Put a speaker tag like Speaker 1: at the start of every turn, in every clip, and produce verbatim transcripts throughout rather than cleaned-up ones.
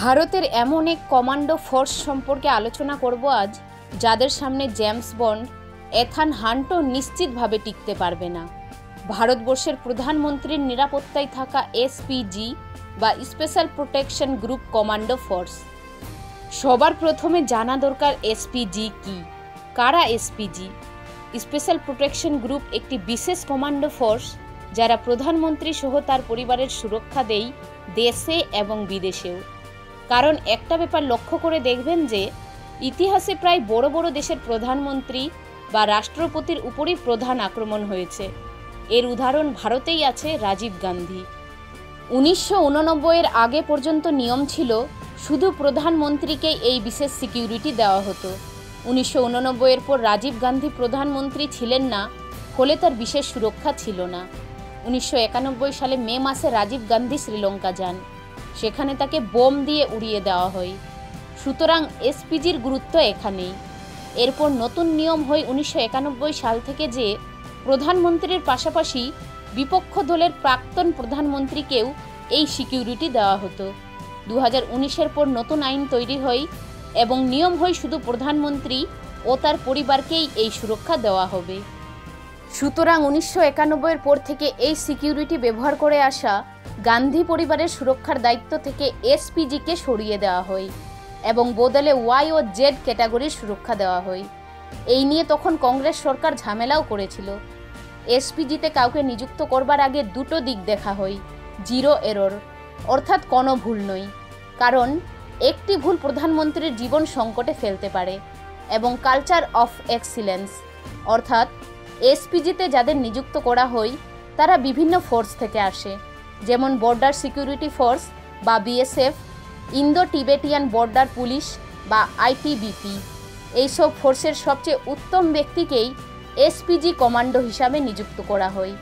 Speaker 1: ভারতের এমন এক কমান্ডো ফোর্স সম্পর্কে আলোচনা করব আজ, যাদের সামনে জেমস বন্ড, এথান হান্টও নিশ্চিতভাবে টিকতে পারবে না। ভারতবর্ষের প্রধানমন্ত্রীর নিরাপত্তায় থাকা এসপিজি বা special protection group commando force. সবার প্রথমে জানা দরকার এসপিজি কি, কারা এসপিজি। স্পেশাল প্রোটেকশন গ্রুপ একটি বিশেষ কমান্ডো ফোর্স যারা প্রধানমন্ত্রী সহ তার পরিবারের সুরক্ষা দেয় দেশে এবং বিদেশেও। কারণ একটা ব্যাপার লক্ষ্য করে দেখবেন যে ইতিহাসে প্রায় বড় বড় দেশের প্রধানমন্ত্রী বা রাষ্ট্রপতির উপরই প্রধান আক্রমণ হয়েছে। এর উদাহরণ ভারতেই আছে রাজীব গান্ধী। উনিশশো উননব্বই এর আগে পর্যন্ত নিয়ম ছিল শুধু প্রধানমন্ত্রীকেই এই বিশেষ সিকিউরিটি দেওয়া হতো। উনিশশো উননব্বই এর পর রাজীব গান্ধী প্রধানমন্ত্রী ছিলেন না, ফলে তার বিশেষ সুরক্ষা ছিল না। উনিশশো একানব্বই সালে মে মাসে রাজীব গান্ধী শ্রীলঙ্কা যান, সেখানে তাকে বোম দিয়ে উড়িয়ে দেওয়া হয়। সুতরাং এসপিজির গুরুত্ব এখানেই। এরপর নতুন নিয়ম হয় উনিশশো একানব্বই সাল থেকে যে প্রধানমন্ত্রীর পাশাপাশি বিপক্ষ দলের প্রাক্তন প্রধানমন্ত্রীকেও এই সিকিউরিটি দেওয়া হতো। দু হাজার উনিশের পর নতুন আইন তৈরি হয় এবং নিয়ম হয় শুধু প্রধানমন্ত্রী ও তার পরিবারকেই এই সুরক্ষা দেওয়া হবে। সুতরাং উনিশশো একানব্বইয়ের পর থেকে এই সিকিউরিটি ব্যবহার করে আসা গান্ধী পরিবারের সুরক্ষার দায়িত্ব থেকে এসপিজিকে সরিয়ে দেওয়া হয় এবং বদলে ওয়াই ও জেড ক্যাটাগরির সুরক্ষা দেওয়া হয়। এই নিয়ে তখন কংগ্রেস সরকার ঝামেলাও করেছিল। এসপিজিতে কাউকে নিযুক্ত করবার আগে দুটো দিক দেখা হয়, জিরো এরর অর্থাৎ কোনো ভুল নয়, কারণ একটি ভুল প্রধানমন্ত্রীর জীবন সংকটে ফেলতে পারে, এবং কালচার অফ এক্সিলেন্স অর্থাৎ এসপিজিতে যাদের নিযুক্ত করা হয় তারা বিভিন্ন ফোর্স থেকে আসে, যেমন বর্ডার সিকিউরিটি ফোর্স বা BSF, Indo Tibetan border police বা আইটিবিপি। এইসব ফোর্সের সবচেয়ে উত্তম ব্যক্তিকেই এসপিজি কমান্ডো হিসাবে নিযুক্ত করা হয়।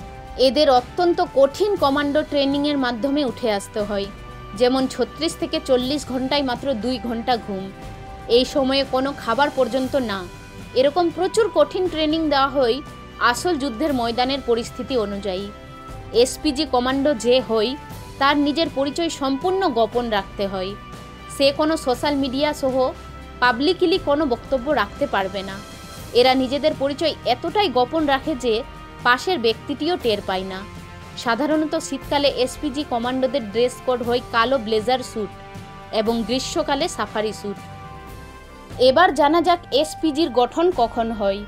Speaker 1: এদের অত্যন্ত কঠিন কমান্ডো ট্রেনিংয়ের মাধ্যমে উঠে আসতে হয়, যেমন ছত্রিশ থেকে চল্লিশ ঘন্টায় মাত্র দুই ঘন্টা ঘুম, এই সময়ে কোনো খাবার পর্যন্ত না। এরকম প্রচুর কঠিন ট্রেনিং দেওয়া হয় আসল যুদ্ধের ময়দানের পরিস্থিতি অনুযায়ী। এসপিজি কমান্ডো যে হয় তার নিজের পরিচয় সম্পূর্ণ গোপন রাখতে হয়। সে কোনো সোশ্যাল মিডিয়া সহ পাবলিকলি কোনো বক্তব্য রাখতে পারবে না। এরা নিজেদের পরিচয় এতটাই গোপন রাখে যে পাশের ব্যক্তিটিও টের পায় না। সাধারণত শীতকালে এসপিজি কমান্ডোদের ড্রেস কোড হয় কালো ব্লেজার স্যুট এবং গ্রীষ্মকালে সাফারি স্যুট। এবার জানা যাক এসপিজির গঠন কখন হয়।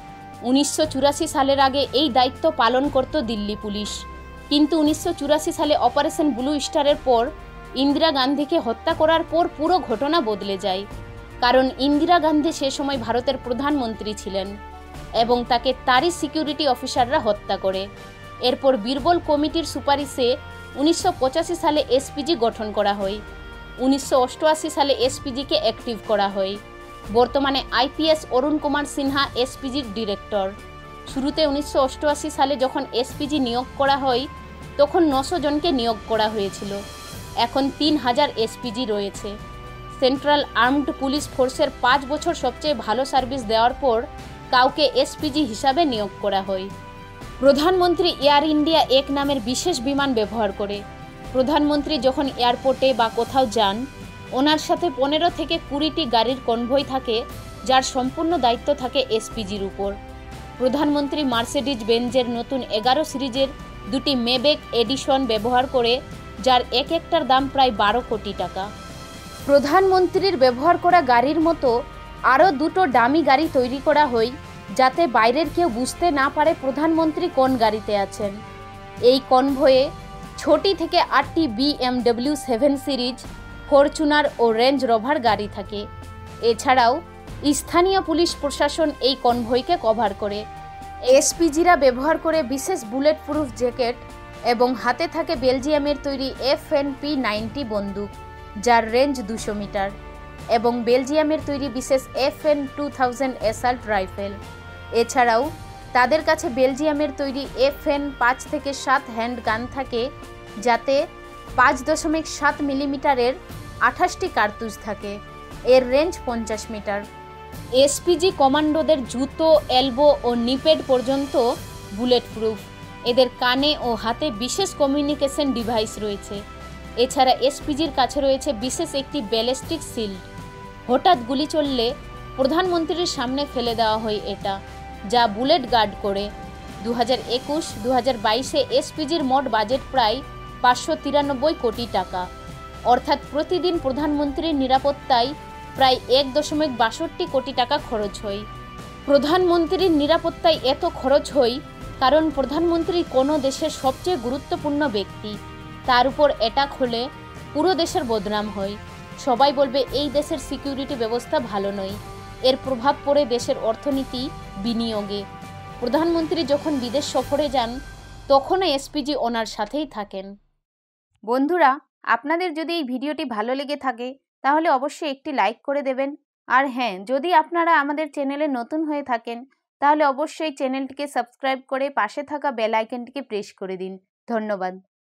Speaker 1: উনিশশো চুরাশি সালের আগে এই দায়িত্ব পালন করত দিল্লি পুলিশ, কিন্তু উনিশশো চুরাশি সালে অপারেশন ব্লু স্টারের পর ইন্দিরা গান্ধীকে হত্যা করার পর পুরো ঘটনা বদলে যায়। কারণ ইন্দিরা গান্ধী সে সময় ভারতের প্রধানমন্ত্রী ছিলেন এবং তাকে তারই সিকিউরিটি অফিসাররা হত্যা করে। এরপর বীরবল কমিটির সুপারিশে উনিশশো পঁচাশি সালে এসপিজি গঠন করা হয়। উনিশশো অষ্টআশি সালে এসপিজিকে অ্যাক্টিভ করা হয়। বর্তমানে আইপিএস অরুণ কুমার সিনহা এসপিজির ডিরেক্টর। শুরুতে উনিশশো অষ্টআশি সালে যখন এসপিজি নিয়োগ করা হয় তখন নশো জনকে নিয়োগ করা হয়েছিল। এখন তিন হাজার এসপিজি রয়েছে। সেন্ট্রাল আর্মড পুলিশ ফোর্সের পাঁচ বছর সবচেয়ে ভালো সার্ভিস দেওয়ার পর কাউকে এসপিজি হিসাবে নিয়োগ করা হয়। প্রধানমন্ত্রী এয়ার ইন্ডিয়া এক নামের বিশেষ বিমান ব্যবহার করে। প্রধানমন্ত্রী যখন এয়ারপোর্টে বা কোথাও যান, ওনার সাথে পনেরো থেকে কুড়িটি গাড়ির কনভয় থাকে, যার সম্পূর্ণ দায়িত্ব থাকে এসপিজির উপর। প্রধানমন্ত্রী মার্সিডিজ বেঞ্জের নতুন এগারো সিরিজের দুটি মেবেক এডিশন ব্যবহার করে, যার এক একটার দাম প্রায় বারো কোটি টাকা। প্রধানমন্ত্রীর ব্যবহার করা গাড়ির মতো আরও দুটো দামি গাড়ি তৈরি করা হয়, যাতে বাইরের কেউ বুঝতে না পারে প্রধানমন্ত্রী কোন গাড়িতে আছেন। এই কনভয়ে ছোটি থেকে আটটি বিএমডব্লিউ সেভেন সিরিজ, ফরচুনার ও রেঞ্জ রোভার গাড়ি থাকে। এছাড়াও স্থানীয় পুলিশ প্রশাসন এই কনভয়কে কভার করে। এসপিজিরা ব্যবহার করে বিশেষ বুলেট প্রুফ জ্যাকেট এবং হাতে থাকে বেলজিয়ামের তৈরি এফএনপি নাইনটি বন্দুক, যার রেঞ্জ দুশো মিটার, এবং বেলজিয়ামের তৈরি বিশেষ FN two thousand assault rifle. এছাড়াও তাদের কাছে বেলজিয়ামের তৈরি এফএন পাঁচ থেকে সাত হ্যান্ড গান থাকে, যাতে পাঁচ দশমিক সাত মিলিমিটারের আঠাশটি কার্তুজ থাকে। এর রেঞ্জ পঞ্চাশ মিটার। এসপিজি কমান্ডোদের জুতো, এলবো ও নিপেড পর্যন্ত বুলেট প্রুফ। এদের কানে ও হাতে বিশেষ কমিউনিকেশন ডিভাইস রয়েছে। এছাড়া এসপিজির কাছে রয়েছে বিশেষ একটি ব্যালিস্টিক শিল্ড। হঠাৎ গুলি চললে প্রধানমন্ত্রীর সামনে ফেলে দেওয়া হয় এটা, যা বুলেট গার্ড করে। দু হাজার একুশ দু হাজার বাইশে এসপিজির মোট বাজেট প্রায় পাঁচশো তিরানব্বই কোটি টাকা, অর্থাৎ প্রতিদিন প্রধানমন্ত্রীর নিরাপত্তায় প্রায় এক দশমিক বাষট্টি কোটি টাকা খরচ হয়। প্রধানমন্ত্রীর নিরাপত্তায় এত খরচ হয় কারণ প্রধানমন্ত্রী কোনো দেশের সবচেয়ে গুরুত্বপূর্ণ ব্যক্তি। তার উপর অ্যাটাক হলে পুরো দেশের বদনাম হয়। সবাই বলবে এই দেশের সিকিউরিটি ব্যবস্থা ভালো নয়। এর প্রভাব পড়ে দেশের অর্থনীতি, বিনিয়োগে। প্রধানমন্ত্রী যখন বিদেশ সফরে যান তখনও এসপিজি ওনার সাথেই থাকেন। বন্ধুরা, আপনাদের যদি এই ভিডিওটি ভালো লেগে থাকে তাহলে অবশ্যই একটি লাইক করে দেবেন। আর হ্যাঁ, যদি আপনারা আমাদের চ্যানেলে নতুন হয়ে থাকেন তাহলে অবশ্যই চ্যানেলটিকে সাবস্ক্রাইব করে পাশে থাকা বেল আইকনটিকে প্রেস করে দিন। ধন্যবাদ।